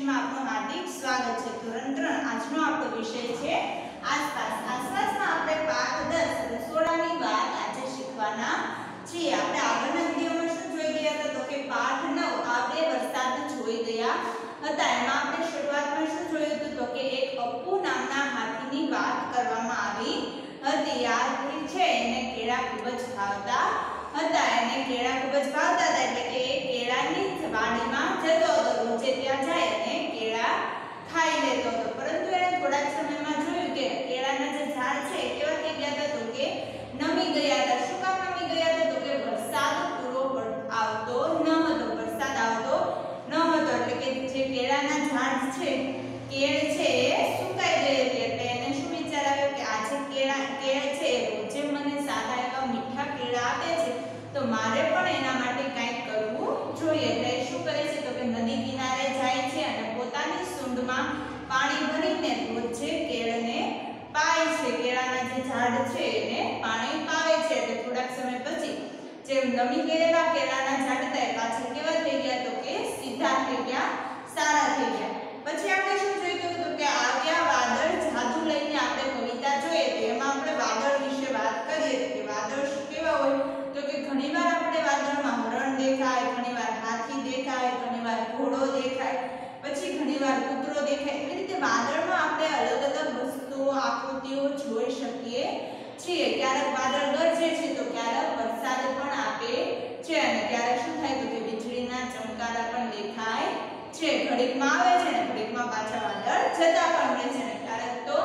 માં આપનું હાર્દિક સ્વાગત છે। ધોરણ 3 આજનો આપણો વિષય છે આસપાસ। આસપાસમાં આપણે પાઠ 10 રસોડાની વાત આજે શીખવાના છીએ। આપણે આગળના વિડિયોમાં શું જોઈ ગયા હતા તો કે પાઠ 9 આપણે વરસાદ જોઈ ગયા હતા। એમાં આપણે શરૂઆતમાં શું જોયું હતું તો કે એક અપ્પુ નામના હાથીની વાત કરવામાં આવી હતી। યાદ છે એને કેળા ખૂબ જ ભાવતા હતા। એને કેળા ખૂબ જ ભાવતા હતા એટલે કે એ કેળાની વાડીમાં જતો હતો, રોજે ત્યાં જાય અને કેળા ખાઈ લેતો હતો। પરંતુ એને થોડાક સમયમાં જોયું કે કેળાના જે ઝાડ છે એ કેવા થઈ ગયા હતા તો કે નમી ગયા હતા। શું કામ નમી ગયા હતા તો કે વરસાદ પૂરો આવતો ન હતો, વરસાદ આવતો ન હતો એટલે કે જે કેળાના ઝાડ છે, કેળ છે એ સુકાઈ ગઈ હતી। એટલે એને શું વિચાર આવ્યો કે આ જે કેળ છે રોજે મને સાદા એવા મીઠા કેળા આપે છે તો મારે પણ એના માટે કંઈક કરવું જોઈએ। એટલે શું કરે છે તો કે નદી કિનારે જાય છે અને પોતાની સૂંઢમાં પાણી ભરીને રોજે કેળને પાય છે, કેળાના જે ઝાડ છે એને પાણી પાવે છે। એટલે થોડાક સમય પછી જે નમી ગયેલા કેળાના ઝાડ હતા પાછળ કેવા થઈ ગયા તો કે સીધા થઈ ગયા, સારા થઈ ગયા। પછી આપણે શું જોયું તો કે આવ્યા વાદળ જાદુ લઈને આપણે કવિતા જોઈએ તો એમાં આપણે વાદળ વિશે વાત કરીએ તો કે વાદળ શું કેવા હોય તો કે ઘણીવાર આપણે વાદળમાં હરણ દેખાય, ઘણીવાર હાથી દેખાય, ઘણીવાર ઘોડો દેખાય, પછી ઘણીવાર કૂતરો દેખાય। એવી રીતે વાદળમાં આપણે અલગ અલગ વસ્તુઓ, આકૃતિઓ જોઈ શકીએ છીએ। ક્યારેક વાદળ ગરજે છે તો ક્યારેક વરસાદ પણ આપે છે અને ક્યારેક શું થાય તો કે વીજળીના ચમકારા પણ દેખાય છે। ઘડીકમાં આવે છે ને ઘડીકમાં પાછા વાદળ જતા પણ રહે છે અને ક્યારેક તો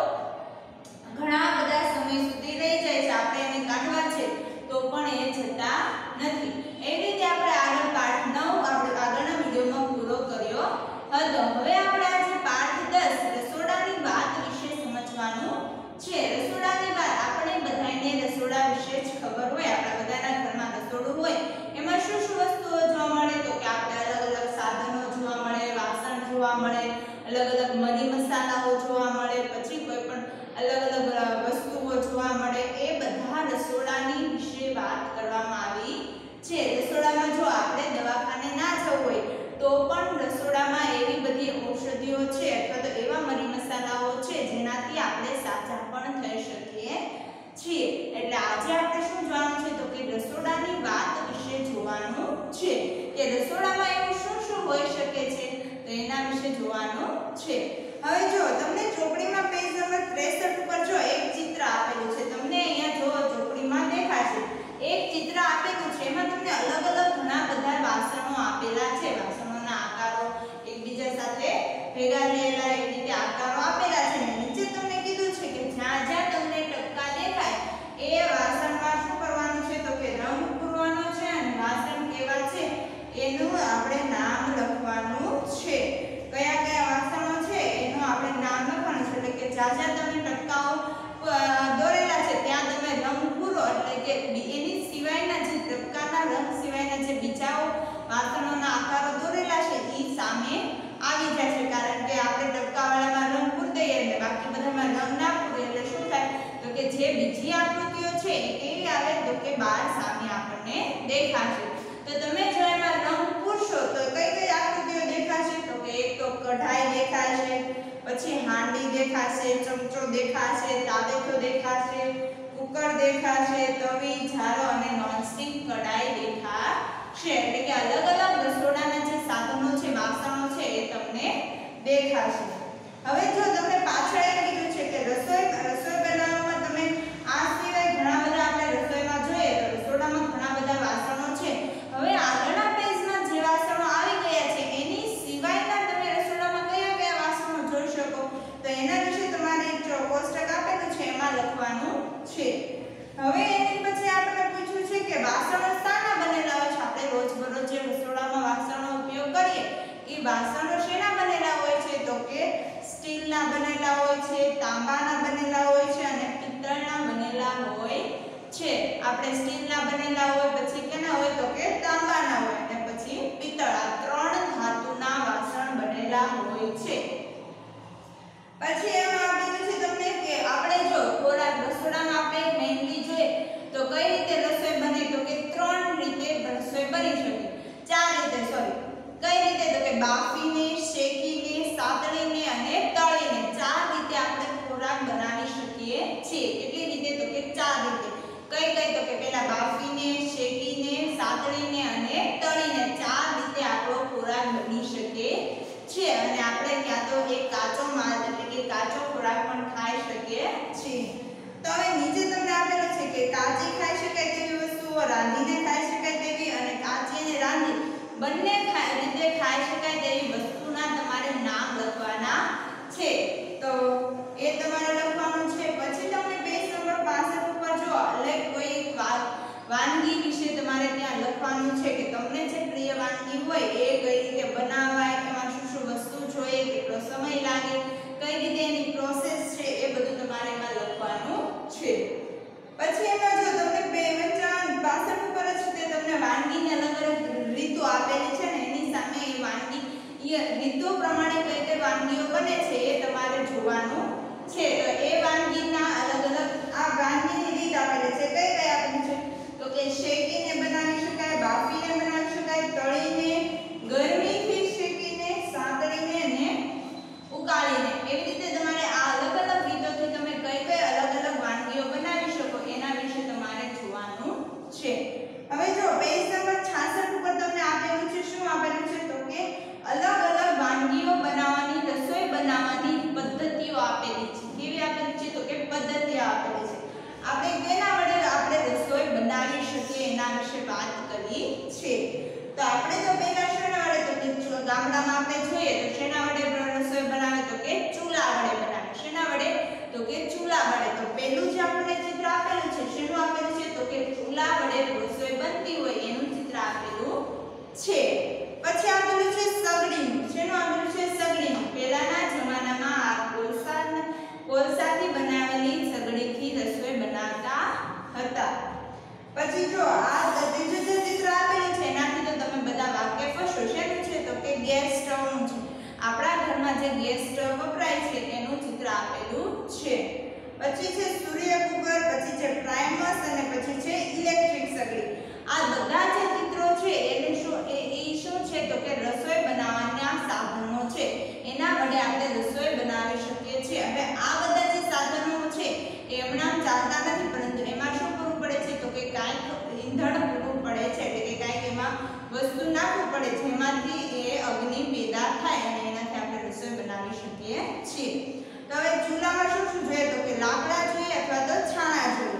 ઘણા બધા સમય સુધી રહી જાય છે, આપણે એને કાઢવા છે તો પણ એ જતા નથી। એવી રીતે આપણે આગળ પાઠ 9 આપણે આગળના વિડિયોમાં પૂરો કર્યો હતો। હવે આપણે આજે પાઠ 10 રસોડાની વાત વિશે સમજવાનું છે। રસોડાની વાત આપણે બધાને રસોડા વિશે જ ખબર હોય, આપણા બધાના ઘરમાં રસોડું હોય એમાં શું શું વસ્તુઓ જોવા મળે તો કે આપણે અલગ અલગ સાધનો જોવા મળે, વાસણ જોવા મળે, અલગ અલગ મરી મસાલાઓ જોવા મળે, પછી કોઈ પણ અલગ અલગ વસ્તુઓ જોવા મળે। એ બધા રસોડાની વિશે વાત કરવામાં આવી છે। રસોડામાં જો આપણે દવાખાને ના જવું હોય તો પણ રસોડામાં એવી બધી ઔષધિઓ છે અથવા તો એવા મરી મસાલાઓ છે જેનાથી આપણે સાજા પણ થઈ શકીએ છીએ। એટલે આજે આપણે શું જોવાનું છે તો કે રસોડાની વાત વિશે જોવાનું છે કે રસોડામાં એવું શું શું હોઈ શકે છે તો એના વિશે જોવાનું છે। હવે જો તમને ચોપડીમાં પેજ નંબર 63 ઉપર જો એક ચિત્ર આપેલું છે, તમને અહીંયા જો ચોપડીમાં દેખાશે એક ચિત્ર આપેલું છે, એમાં તમને અલગ અલગ ઘણા બધા વાસણો આપેલા છે, વાસણોના આકારો એકબીજા સાથે ભેગા થયેલા એવી રીતે આકારો આપેલા છે અને નીચે તમને કીધું છે કે જ્યાં જ્યાં તમને ટપકા દેખાય એ વાસણમાં શું કરવાનું છે તો કે રંગ પૂરવાનો છે અને વાસણ કેવા છે એનું આપણે નામ લખવાનું છે। કયા કયા વાસણો છે એનું આપણે નામ લખવાનું છે એટલે કે જ્યાં જ્યાં તમે ટપકાઓ દોરેલા છે ત્યાં તમે રંગ પૂરો એટલે કે એની સિવાયના જે ટપકાના રંગ સિવાયના જે બીજા વાસણોના આકારો દોરેલા છે એ સામે આવી જાય છે, કારણ કે આપણે ટપકાવાળામાં રંગ પૂરી દઈએ અને બાકી બધામાં રંગ ના પૂરીએ એટલે શું થાય તો કે જે બીજી આકૃતિઓ છે એ કેવી આવે તો કે બહાર સામે આપણને દેખાશે। તો તમે જો એમાં રંગ પૂરશો તો કઈ કઈ આકૃતિઓ દેખાશે તો કે એક તો કઢાઈ દેખાશે, પછી હાંડી દેખાશે, ચમચો દેખાશે, તાવેથો દેખાશે, કુકર દેખાશે, તવી, જારો અને નોનસ્ટિક કઢાઈ દેખાશે। એટલે કે અલગ અલગ રસોડાના જે સાધનો છે, વાસણો છે એ તમને દેખાશે। હવે જો તમને પાછળ એમ કીધું છે કે રસોઈ બનાવવામાં તમે આ સિવાય ઘણા બધા આપણે રસોઈમાં જોઈએ તો રસોડામાં ઘણા બધા વાસણો છે। હવે આગળના પેજમાં જે વાસણો આવી ગયા છે એની સિવાયના તમે રસોડામાં કયા કયા વાસણો જોઈ શકો તો એના વિશે તમારે એક કોષ્ટક આપેલું છે એમાં લખવાનું છે। હવે એની પછી આપણે પૂછ્યું છે કે વાસણો શાના બનેલા હોય છે, આપણે રોજબરોજ જે રસોડામાં વાસણો ઉપયોગ કરીએ એ વાસણો શેના બનેલા હોય છે તો કે સ્ટીલના બનેલા હોય છે, તાંબાના બનેલા હોય છે અને પિત્તળના બનેલા હોય છે। આપણે સ્ટીલના બનેલા હોય, પછી કેના હોય તો કે તાંબાના હોય અને પછી પિત્તળ, આ ત્રણ ધાતુના વાસણ બનેલા હોય છે। પછી એમાં આપેલું છે તમને કે આપણે જો ખોરાક રસોડામાં આપણે મેઈનલી જોઈએ તો કઈ રીતે રસોઈ બને તો કે ત્રણ રીતે રસોઈ બની શકે, ચાર રીતે, સોરી, કઈ રીતે તો કે બાફીને, શેકીને, તો એક કાચો માલ એટલે કે કાચો ખોરાક પણ ખાઈ શકીએ છીએ. તો હવે નીચે તમને આપેલું છે કે કાચી ખાઈ શકાય તેવી વસ્તુઓ, રાંધીને ખાઈ શકાય તેવી અને કાચી અને રાંધી બંને રીતે ખાઈ શકાય તેવી વસ્તુના તમારે નામ લખવાના છે. તો એ તમારે લખવાનું છે. પછી તમને પેજ નંબર 65 ઉપર જો એટલે કોઈ વાનગી વિશે તમારે ત્યાં લખવાનું છે કે તમને જે પ્રિય વાનગી હોય એ કઈ રીતે બનાવાય, એમાં શું શું વસ્તુ જોઈએ, કેટલો સમય લાગે, કઈ રીતે એની પ્રોસેસ છે, એ બધું તમારે એમાં લખવાનું છે. પછી એમાં જો તમને પેજ 65 ઉપર જ તે તમને વાનગીની અલગ અલગ રીતો આપેલી છે ને એની સામે એ વાનગી રીતો પ્રમાણે કઈ કઈ વાનગીઓ બને છે એ તમારે જોવાનું છે. તો એ વાનગીના અલગ અલગ આ વાનગીની રીત આપેલી છે. કઈ કઈ આપેલી છે તો કે શેકીને બનાવી શકાય, બાફીને બનાવી શકાય, તળીને, ગરમીથી શેકીને, સાંતળીને અને ઉકાળીને. એવી રીતે તમારે આ અલગ અલગ રીતોથી તમે કઈ કઈ અલગ અલગ વાનગીઓ બનાવી શકો એના વિશે તમારે જોવાનું છે. હવે જો પેજ નંબર 66 ઉપર તમને આપેલું છે, શું આપેલું છે તો કે અલગ અલગ વાનગીઓ બનાવવાની, રસોઈ બનાવવાની પદ્ધતિઓ આપેલી છે. કેવી આપેલી છે તો કે પદ્ધતિઓ આપેલી છે. આપણે કેના વડે આપણે રસોઈ બનાવી શકીએ એના વિશે વાત કરી છે. તો આપણે તો પહેલા શેના વડે તો કે ગામડામાં આપણે જોઈએ તો શેના વડે રસોઈ બનાવે તો કે ચૂલા વડે બનાવે. શેના વડે તો કે ચૂલા વડે. તો પહેલું જે આપણને ચિત્ર આપેલું છે શેનું આપેલું છે તો કે ચૂલા વડે રસોઈ બનતી હોય એનું ચિત્ર આપેલું છે. પછી આપેલું છે સગડીનું. શેનું આપેલું છે સગડીનું. પહેલાના જમાનામાં આ કોલસાથી બનાવેલી સગડીથી રસોઈ બનાવતા હતા. પછી જો આ ત્રીજું જે ચિત્ર આપેલું છે એનાથી તો તમે બધા વાકેફ હશો. શેનું છે તો કે ગેસ સ્ટવનું છે. આપણા ઘરમાં જે ગેસ સ્ટવ વપરાય છે એનું ચિત્ર આપેલું છે. પછી છે સૂર્ય કુકર, પછી છે પ્રાઇમસ અને પછી છે ઇલેક્ટ્રિક સગડી. આ બધા જે ચિત્રો છે એને શું છે તો કે રસોઈ બનાવવાના સાધનો છે. એના વડે આપણે રસોઈ બનાવી શકીએ છીએ. હવે આ બધા જે સાધનો છે એ હમણાં ચાલતા નથી, પરંતુ એમાં શું કરવું પડે છે તો કે કાંઈક ઈંધણ પૂરું પડે છે, એટલે કે કાંઈક એમાં વસ્તુ નાખવું પડે જેમાંથી એ અગ્નિ પેદા થાય અને એનાથી આપણે રસોઈ બનાવી શકીએ છીએ. તો હવે ચૂલામાં શું શું જોઈએ તો કે લાકડા જોઈએ અથવા તો છાણા જોઈએ.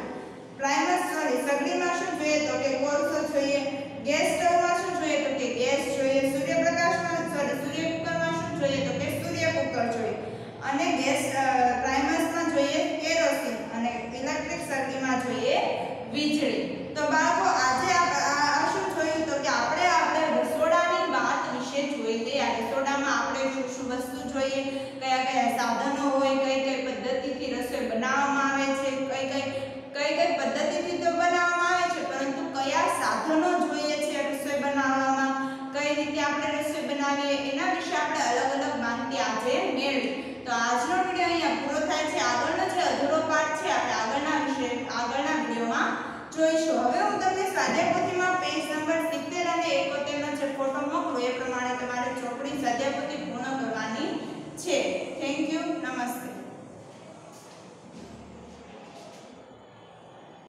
સગડીમાં શું જોઈએ તો કે કોલસો જોઈએ. ગેસ સ્ટવમાં શું જોઈએ તો કે ગેસ જોઈએ. સૂર્ય કુકરમાં શું જોઈએ તો કે સૂર્ય કુકર જોઈએ. અને પ્રાઇમસમાં જોઈએ કેરોસીન અને ઇલેક્ટ્રિક સગડીમાં જોઈએ વીજળી. તો બાળકો આજે આ શું જોયું તો કે આપણે રસોડાની વાત વિશે જોઈ ગયા. રસોડામાં આપણે શું શું વસ્તુ જોઈએ, કયા કયા સાધનો હોય, કઈ કઈ પદ્ધતિથી રસોઈ બનાવવામાં આવે છે, કઈ કઈ પદ્ધતિથી તો બનાવવામાં આવે છે, પરંતુ કયા સાધનો જોઈએ છે રસોઈ બનાવવામાં, કઈ રીતે આપણે રસોઈ બનાવીએ એના વિશે આપણે અલગ અલગ માહિતી આજે મેળવી. તો આજનો વિડિયો અહીંયા પૂરો થાય છે. આગળનો જે અધૂરો પાઠ છે આપણે આગળના વિડિયોમાં જોઈશું. હવે હું તમને સ્વાધ્યાય પોથીમાં પેજ નંબર 70 અને 71 નો જે ફોટો મોકલું એ પ્રમાણે તમારે ચોપડી સ્વાધ્યાય પોથી પૂર્ણ કરવાની છે. Thank you. નમસ્તે.